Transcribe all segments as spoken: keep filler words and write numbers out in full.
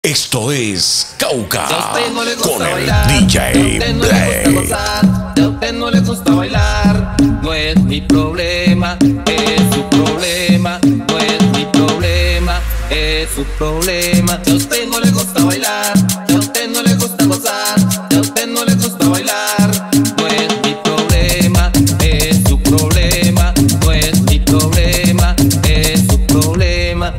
Esto es Cauca Si a usted no le gusta con el bailar, D J si a usted no le gusta gozar, si a usted no le gusta bailar, no es mi problema, es su problema. No es mi problema, es su problema. Si a usted no le gusta bailar, si a usted no le gusta gozar, si a usted no le gusta bailar, no es mi problema, es su problema. No es mi problema, es su problema.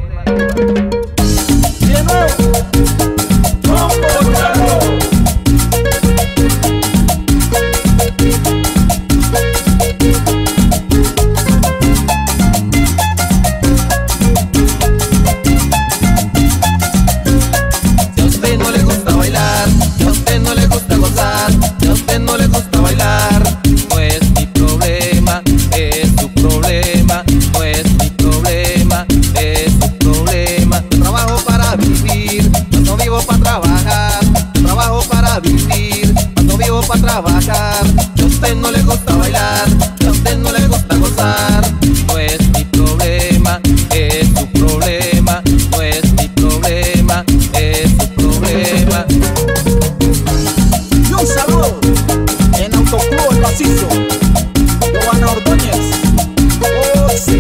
Trabajar, si a usted no le gusta bailar, si a usted no le gusta gozar, no es mi problema, es su problema. No es mi problema, es su problema. Y un saludo en Autoclub El Macizo, Giovanna Ordóñez. Oh, sí.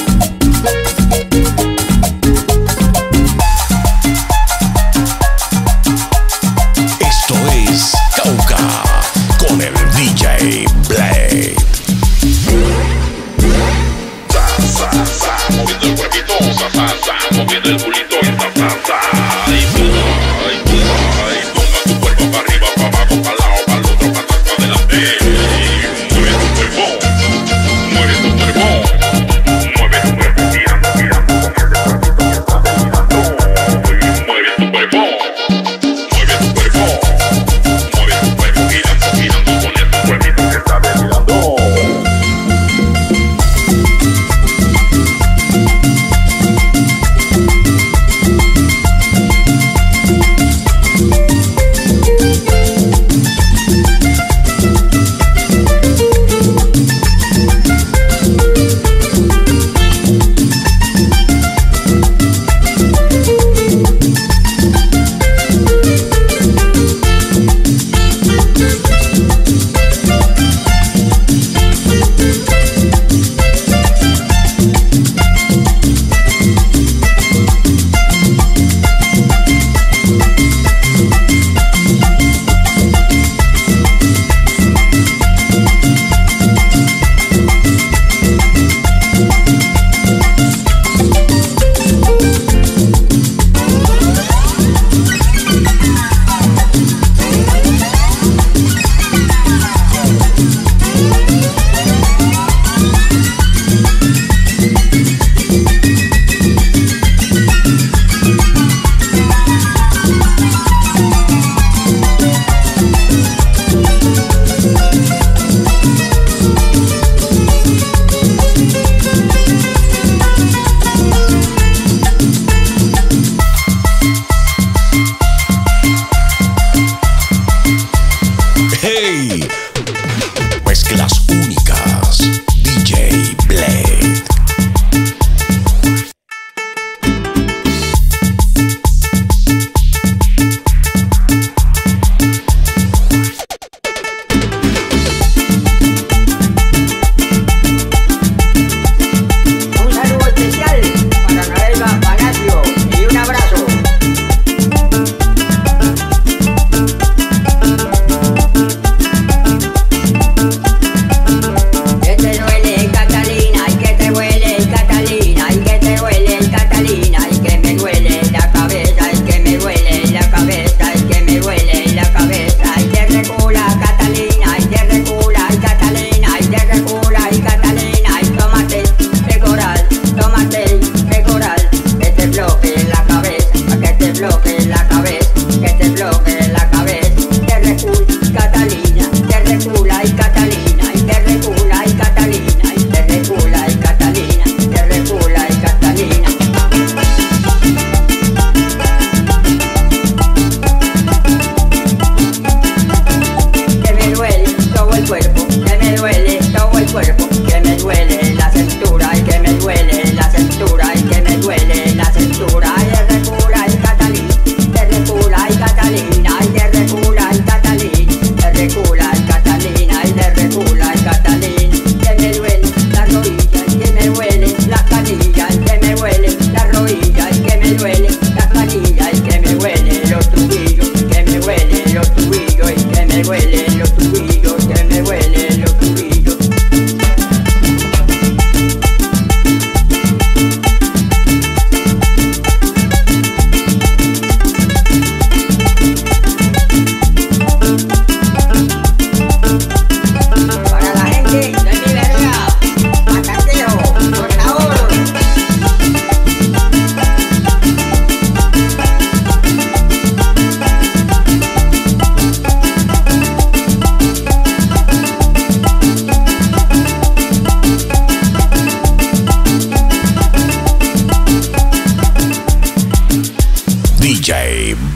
Esto es Cauca con el D J Blade. Sa, sa, sa, moviendo el cuerpito, sa, sa, sa, moviendo el culito, sa, sa, sa. Ay, ay, ay, toma tu cuerpo para arriba, para abajo, para lado, para el otro, para atrás, para adelante. Mueve tu cuerpo, mueve tu cuerpo, mueve tu cuerpo, girando, girando, con ese cuerpito que está delirando. Mueve tu cuerpo, mueve tu cuerpo, mueve tu cuerpo, girando, girando, con ese cuerpito que está delirando.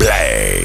Blade.